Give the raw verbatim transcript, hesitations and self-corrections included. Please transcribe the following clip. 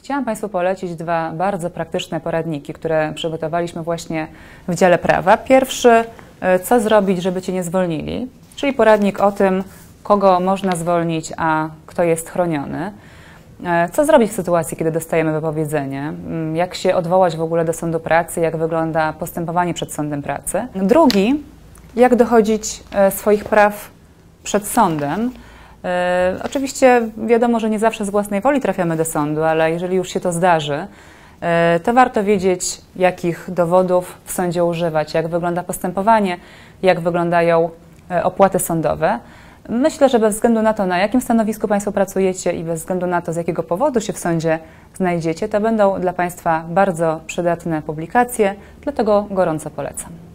Chciałam Państwu polecić dwa bardzo praktyczne poradniki, które przygotowaliśmy właśnie w dziale prawa. Pierwszy, co zrobić, żeby Cię nie zwolnili, czyli poradnik o tym, kogo można zwolnić, a kto jest chroniony. Co zrobić w sytuacji, kiedy dostajemy wypowiedzenie? Jak się odwołać w ogóle do sądu pracy? Jak wygląda postępowanie przed sądem pracy? Drugi, jak dochodzić swoich praw przed sądem. E, oczywiście wiadomo, że nie zawsze z własnej woli trafiamy do sądu, ale jeżeli już się to zdarzy, e, to warto wiedzieć, jakich dowodów w sądzie używać, jak wygląda postępowanie, jak wyglądają e, opłaty sądowe. Myślę, że bez względu na to, na jakim stanowisku Państwo pracujecie i bez względu na to, z jakiego powodu się w sądzie znajdziecie, to będą dla Państwa bardzo przydatne publikacje, dlatego gorąco polecam.